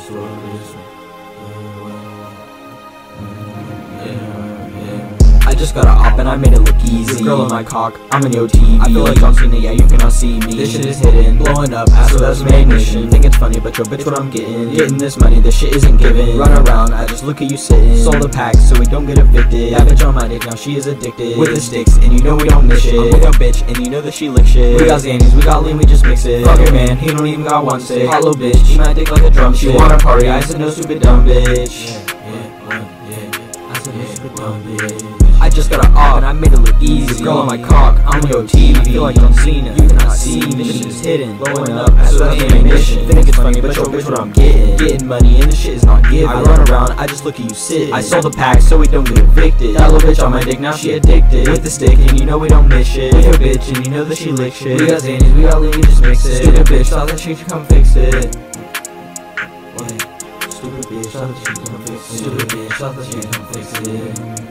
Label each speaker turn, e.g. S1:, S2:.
S1: I just got a op and I made it look easy. This girl on my cock, I'm in your TV. I feel like John Cena, yeah, you cannot see me. This shit is hidden, blowing up, so that's my ignition. Think it's funny, but yo, bitch, what I'm getting. Getting this money, this shit isn't given. Run around, I just look at you sitting. Sold the pack, so we don't get evicted. That bitch on my dick, now she is addicted. With the sticks, and you know we don't miss shit. I'm with a bitch, and you know that she lick shit. We got Xannies, we got lean, we just mix it. Fuck your man, he don't even got one stick. Hollow bitch, she my dick like a drum. She wanna party, I said no stupid dumb bitch. I said no stupid dumb bitch. I just got a op and I made it look easy. This girl on my cock, I'm on your TV. I feel like John Cena, you cannot see me. This shit is hidden, blowing up, so that's my ignition. Think it's funny, but yo, bitch, what I'm getting. Getting money and this shit is not given. I run around, I just look at you sitting. I sold the pack so we don't get evicted. That little bitch on my dick, now she addicted. With the stick, and you know we don't miss shit. With your bitch, and you know that she lick shit. We got Xannies, we got lean, we just mix it. Stupid bitch, thought that she should come fix it. Stupid bitch, thought that she should come fix it. Stupid bitch, thought that she should come fix it.